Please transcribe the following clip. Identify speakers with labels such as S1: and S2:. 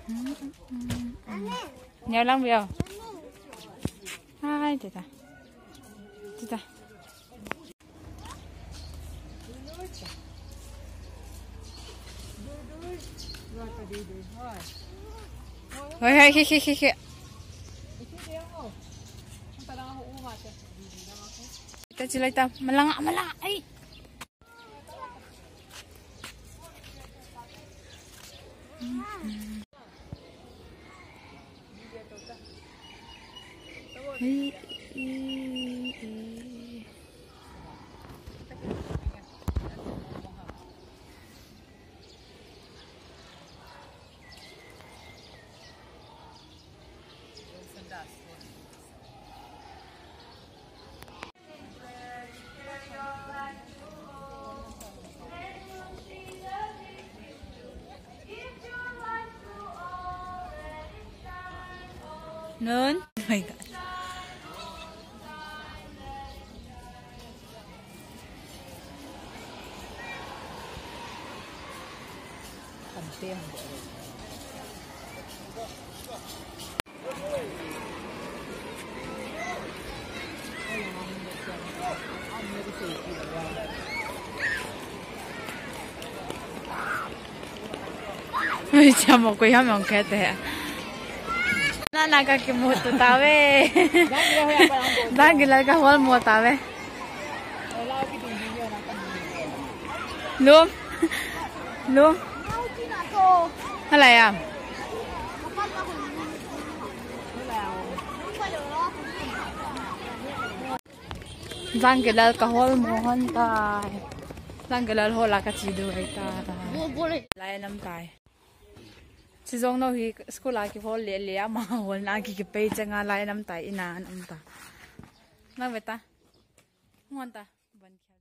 S1: Nhiều lắm biểu. Hai thế ta. Thế ta. Hei hei hei. Kita cilai ta melangak ai. Nun, oh my god. Ôi chào một quý hâm mong kẹt thế. Na kaki mo to tawe. Dagila ka hol mo tawe. Lum. Halay à? Dagila ka hol mo hon ta. Dagila hola ka chidu ay ta. Lay nam tay. Si zong no hi school a ki hol le ama hol na ki pe changa lai nam tai ina nam ta na beta mon ta ban